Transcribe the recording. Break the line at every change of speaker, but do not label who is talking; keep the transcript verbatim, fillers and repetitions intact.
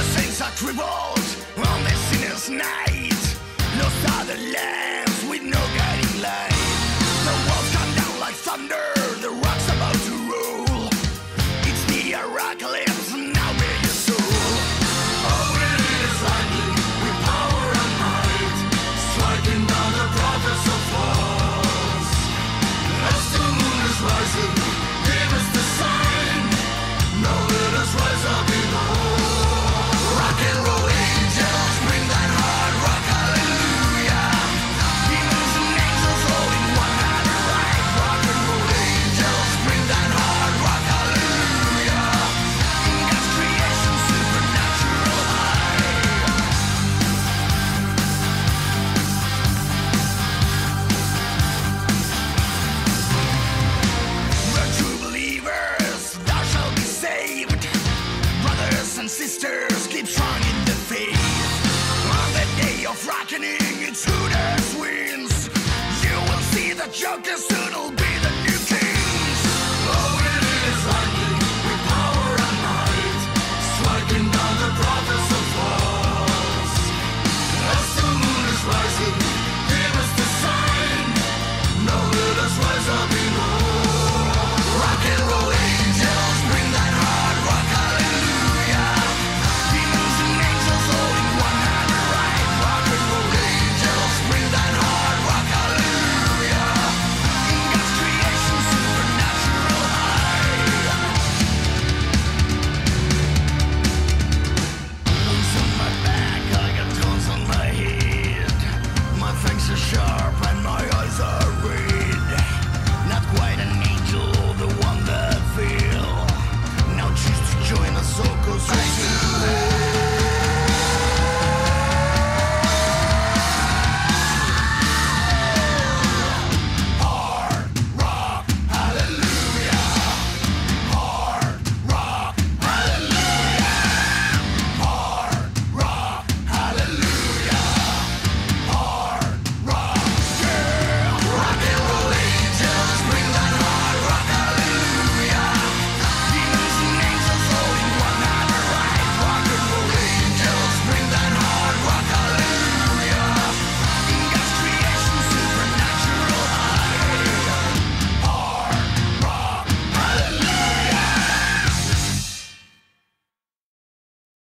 saints are crippled on the sinner's night. Lost are the lands with no guiding light. The walls come down like thunder, the rock's about to roll. It's the Heraclius, now bear your soul. Oh, it is lightning with power and might, striking down the prophets of false. As the moon is rising, give us the sign. Now let us rise up in all. Rock and roll angels, bring that hard rock, hallelujah. Demons and angels all in one hand right. Rock and roll angels, bring that hard rock, hallelujah. In God's creation, supernatural high. The true believers, thou shalt be saved. Brothers and sisters, keep strong in the faith. On the day of reckoning, it's who that wins. You will see the Joker soon will be